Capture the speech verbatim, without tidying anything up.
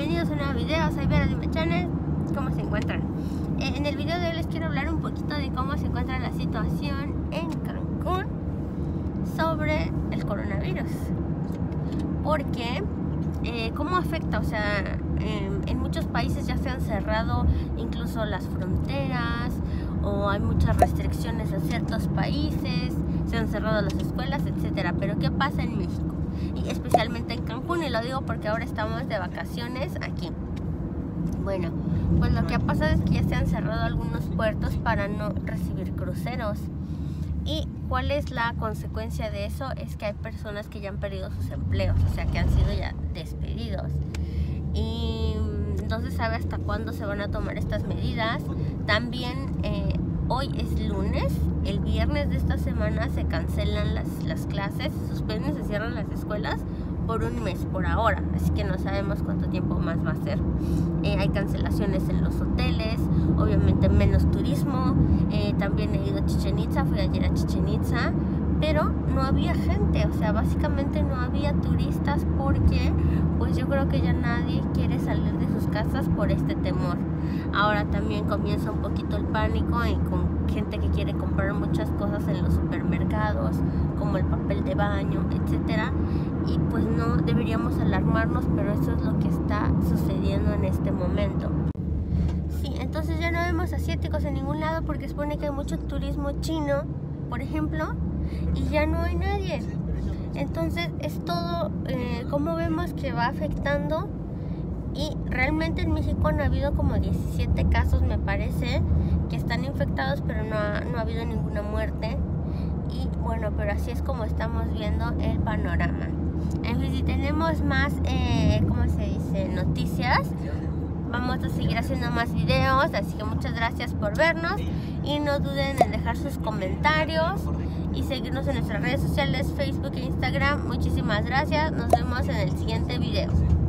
bienvenidos a un nuevo video, soy Vera Dime Channel. ¿Cómo se encuentran? Eh, en el video de hoy les quiero hablar un poquito de cómo se encuentra la situación en Cancún sobre el coronavirus. Porque, eh, ¿cómo afecta? O sea, eh, en muchos países ya se han cerrado incluso las fronteras, o hay muchas restricciones a ciertos países, se han cerrado las escuelas, etcétera. Pero ¿qué pasa en México? Y especialmente en Cancún, y lo digo porque ahora estamos de vacaciones aquí. Bueno, pues lo que ha pasado es que ya se han cerrado algunos puertos para no recibir cruceros. ¿Y cuál es la consecuencia de eso? Es que hay personas que ya han perdido sus empleos, o sea, que han sido ya despedidos. Y entonces, ¿sabe hasta cuándo se van a tomar estas medidas? También eh, hoy es lunes, el viernes de esta semana se cancelan las, las clases, se suspenden, se cierran las escuelas por un mes por ahora, así que no sabemos cuánto tiempo más va a ser. Eh, hay cancelaciones en los hoteles, obviamente menos turismo. Eh, también he ido a Chichén Itzá, fui ayer a Chichén Itzá, pero no había gente, o sea, básicamente no había turistas porque pues yo creo que ya nadie quiere salir de sus casas por este temor. Ahora también comienza un poquito el pánico y con gente que quiere comprar muchas cosas en los supermercados, como el papel de baño, etcétera. Y pues no deberíamos alarmarnos, pero eso es lo que está sucediendo en este momento. Sí, entonces ya no vemos asiáticos en ningún lado porque supone que hay mucho turismo chino, por ejemplo, y ya no hay nadie. Entonces es todo, eh, como vemos que va afectando. Y realmente en México no ha habido como diecisiete casos, me parece, que están infectados, pero no ha, no ha habido ninguna muerte. Y bueno, pero así es como estamos viendo el panorama. En fin, si tenemos más, eh, ¿cómo se dice? Noticias, vamos a seguir haciendo más videos, así que muchas gracias por vernos. Y no duden en dejar sus comentarios y seguirnos en nuestras redes sociales, Facebook e Instagram. Muchísimas gracias, nos vemos en el siguiente video.